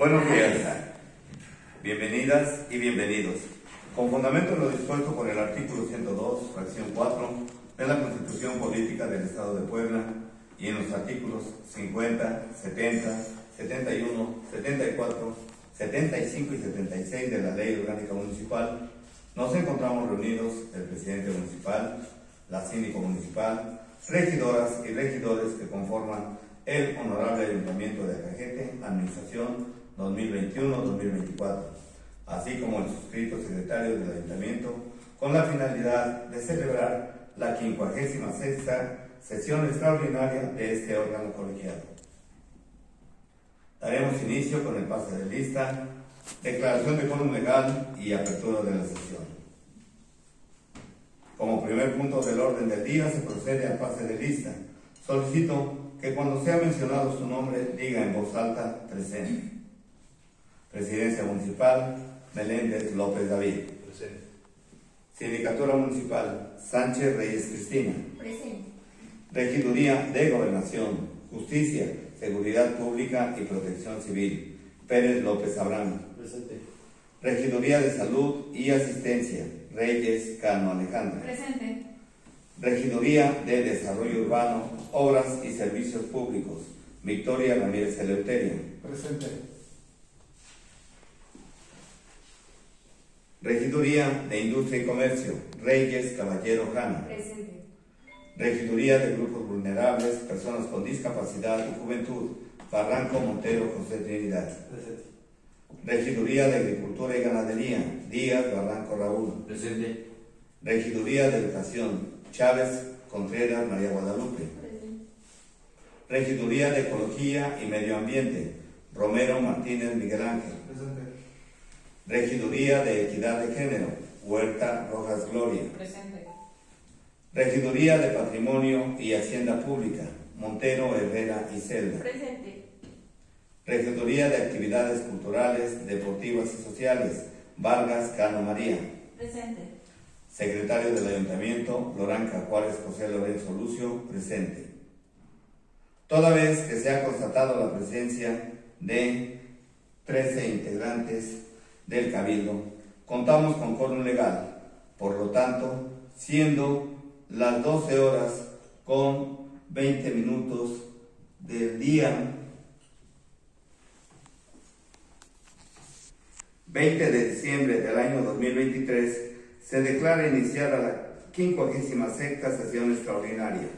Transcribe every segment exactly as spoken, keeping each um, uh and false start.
Buenos días, bienvenidas y bienvenidos. Con fundamento en lo dispuesto por el artículo ciento dos, fracción cuatro de la Constitución Política del Estado de Puebla y en los artículos cincuenta, setenta, setenta y uno, setenta y cuatro, setenta y cinco y setenta y seis de la Ley Orgánica Municipal, nos encontramos reunidos el presidente municipal, la síndico municipal, regidoras y regidores que conforman el Honorable Ayuntamiento de Acajete, Administración dos mil veintiuno a dos mil veinticuatro, así como el suscrito secretario del Ayuntamiento, con la finalidad de celebrar la quincuagésima sexta sesión extraordinaria de este órgano colegiado. Daremos inicio con el pase de lista, declaración de quórum legal y apertura de la sesión. Como primer punto del orden del día se procede al pase de lista. Solicito que cuando sea mencionado su nombre diga en voz alta presente. Presidencia Municipal, Meléndez López David. Presente. Sindicatura Municipal, Sánchez Reyes Cristina. Presente. Regiduría de Gobernación, Justicia, Seguridad Pública y Protección Civil, Pérez López Abraham. Presente. Regiduría de Salud y Asistencia, Reyes Cano Alejandra. Presente. Regiduría de Desarrollo Urbano, Obras y Servicios Públicos, Victoria Ramírez Eleuterio. Presente. Regiduría de Industria y Comercio, Reyes Caballero Jana. Presente. Regiduría de Grupos Vulnerables, Personas con Discapacidad y Juventud, Barranco Montero José Trinidad. Presente. Regiduría de Agricultura y Ganadería, Díaz Barranco Raúl. Presente. Regiduría de Educación, Chávez Contreras María Guadalupe. Presente. Regiduría de Ecología y Medio Ambiente, Romero Martínez Miguel Ángel. Presente. Regiduría de Equidad de Género, Huerta Rojas Gloria. Presente. Regiduría de Patrimonio y Hacienda Pública, Montero Herrera y Celda. Presente. Regiduría de Actividades Culturales, Deportivas y Sociales, Vargas Cano María. Presente. Secretario del Ayuntamiento, Loranca Juárez José Lorenzo Lucio, presente. Toda vez que se ha constatado la presencia de trece integrantes del Cabildo, contamos con quórum legal. Por lo tanto, siendo las doce horas con veinte minutos del día veinte de diciembre del año dos mil veintitrés, se declara iniciada la quincuagésima sexta sesión extraordinaria.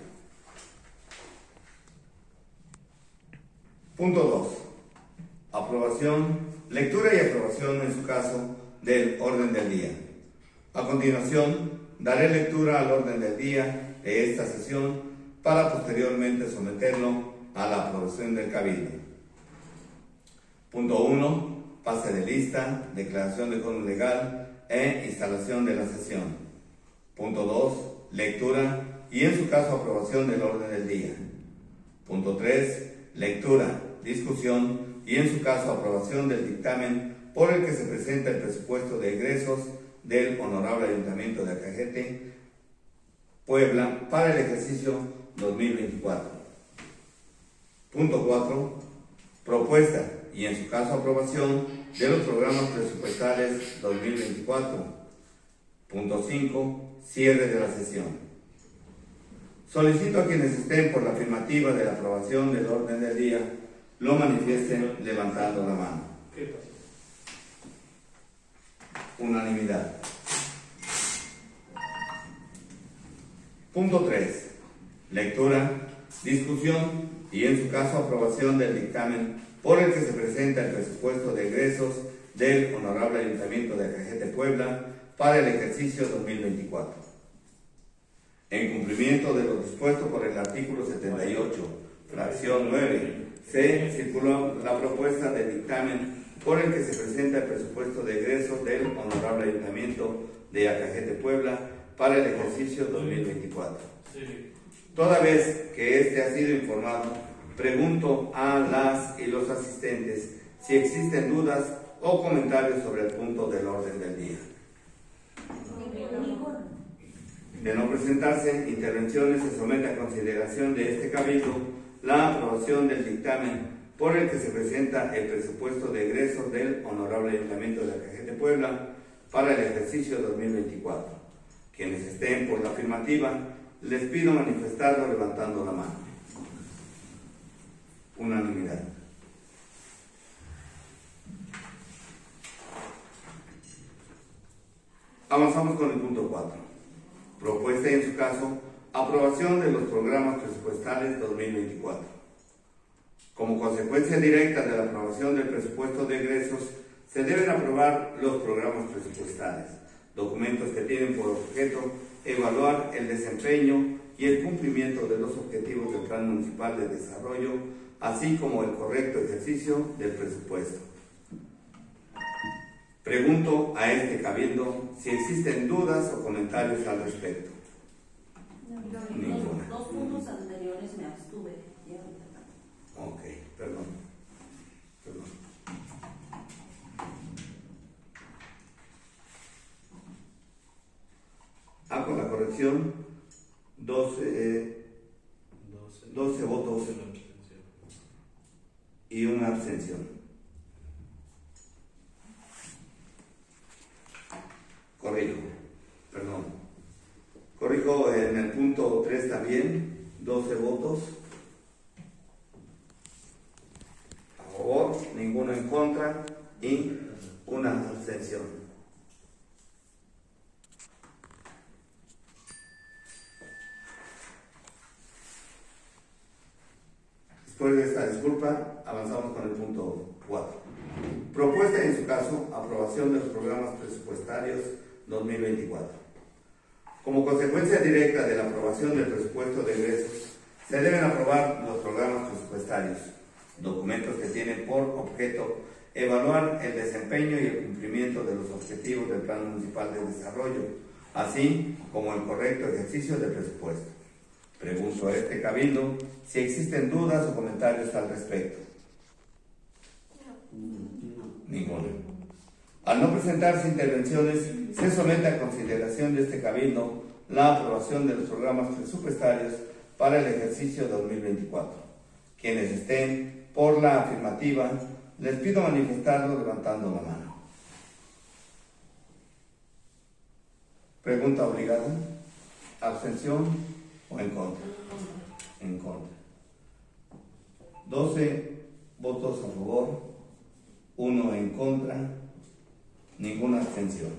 Punto dos. Aprobación, lectura y aprobación en su caso del orden del día. A continuación, daré lectura al orden del día de esta sesión para posteriormente someterlo a la aprobación del Cabildo. Punto uno. Pase de lista, declaración de quórum legal e instalación de la sesión. Punto dos. Lectura y en su caso aprobación del orden del día. Punto tres. Lectura, discusión y en su caso aprobación del dictamen por el que se presenta el presupuesto de egresos del Honorable Ayuntamiento de Acajete, Puebla, para el ejercicio dos mil veinticuatro. Punto cuatro. Propuesta y en su caso aprobación de los programas presupuestales dos mil veinticuatro. Punto cinco. Cierre de la sesión. Solicito a quienes estén por la afirmativa de la aprobación del orden del día lo manifiesten levantando la mano. ¿Qué pasa? Unanimidad. Punto tres. Lectura, discusión y en su caso aprobación del dictamen por el que se presenta el presupuesto de egresos del Honorable Ayuntamiento de Acajete, Puebla, para el ejercicio dos mil veinticuatro. En cumplimiento de lo dispuesto por el artículo setenta y ocho, fracción nueve, se circuló la propuesta de dictamen por el que se presenta el presupuesto de egresos del Honorable Ayuntamiento de Acajete, Puebla, para el ejercicio dos mil veinticuatro. Sí. Toda vez que éste ha sido informado, pregunto a las y los asistentes si existen dudas o comentarios sobre el punto del orden del día. De no presentarse intervenciones, se somete a consideración de este Cabildo la aprobación del dictamen por el que se presenta el presupuesto de egresos del Honorable Ayuntamiento de Acajete, Puebla, para el ejercicio dos mil veinticuatro. Quienes estén por la afirmativa, les pido manifestarlo levantando la mano. Unanimidad. Avanzamos con el punto cuatro. Propuesta y, en su caso, aprobación de los programas presupuestales dos mil veinticuatro. Como consecuencia directa de la aprobación del presupuesto de egresos, se deben aprobar los programas presupuestales, documentos que tienen por objeto evaluar el desempeño y el cumplimiento de los objetivos del Plan Municipal de Desarrollo, así como el correcto ejercicio del presupuesto. Pregunto a este cabildo si existen dudas o comentarios al respecto. No, Ninguna. Los dos puntos anteriores me abstuve. Ok, perdón. Perdón. Ah, con la corrección, doce, eh, doce votos y una abstención. Corrijo, perdón. Corrijo en el punto tres también, doce votos a favor, ninguno en contra y una abstención. Después de esta disculpa, avanzamos con el punto cuatro. Propuesta y, en su caso, aprobación de los programas presupuestarios dos mil veinticuatro. Como consecuencia directa de la aprobación del presupuesto de egresos, se deben aprobar los programas presupuestarios, documentos que tienen por objeto evaluar el desempeño y el cumplimiento de los objetivos del Plan Municipal de Desarrollo, así como el correcto ejercicio del presupuesto. Pregunto a este cabildo si existen dudas o comentarios al respecto. Ninguna. Al no presentarse intervenciones, se somete a consideración de este cabildo la aprobación de los programas presupuestarios para el ejercicio dos mil veinticuatro. Quienes estén por la afirmativa, les pido manifestarlo levantando la mano. Pregunta obligada. ¿Abstención o en contra? En contra. doce votos a favor, uno en contra, ninguna abstención.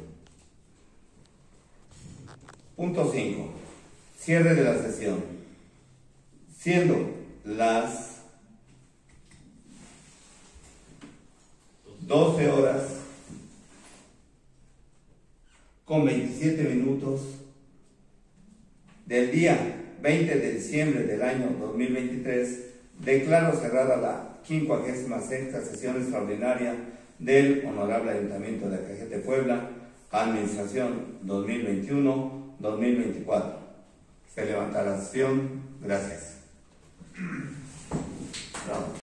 Punto cinco. Cierre de la sesión. Siendo las doce horas con veintisiete minutos del día veinte de diciembre del año dos mil veintitrés, declaro cerrada la quincuagésima sexta sesión extraordinaria del Honorable Ayuntamiento de Acajete, Puebla, Administración dos mil veintiuno dos mil veinticuatro. Se levanta la sesión. Gracias. Bravo.